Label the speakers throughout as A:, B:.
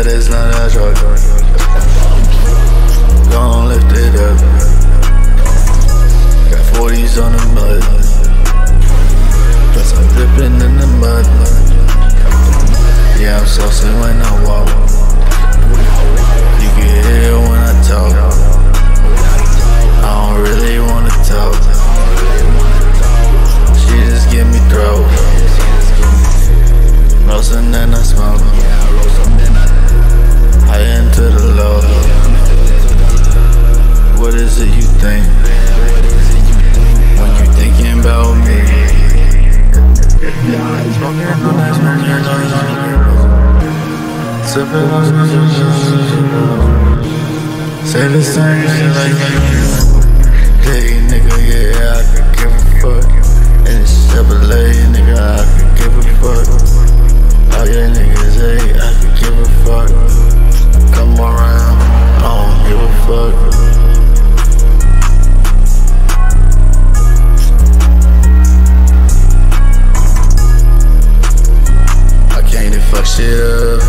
A: That is not a drug. Gon' lift it up. Got 40s on the mud. Plus I'm dipping in the mud. Yeah, I'm saucy when I walk. You can hear when I talk. I don't really wanna talk. She just give me throat. Roastin' and I smoke. High into the low. What is it you think when you thinking about me? Say the same shit like hey nigga, yeah, I could give a fuck. And it's Chevrolet, nigga, I could give a fuck. All your niggas, hey, I could give a fuck. Come around, I don't give a fuck. I came to fuck shit up.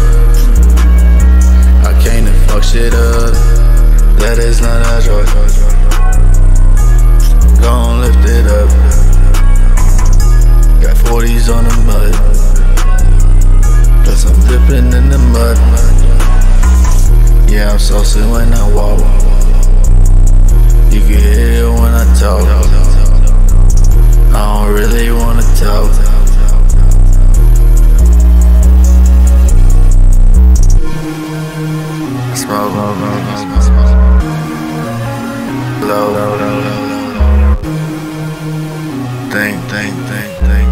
A: I came to fuck shit up. That is not a drug. Gon' lift it up. Got 40s on the mud. Plus I'm dipping in the mud. Yeah, I'm saucy when I walk. You can hear when I talk. I don't really wanna talk. Smoke, low, think.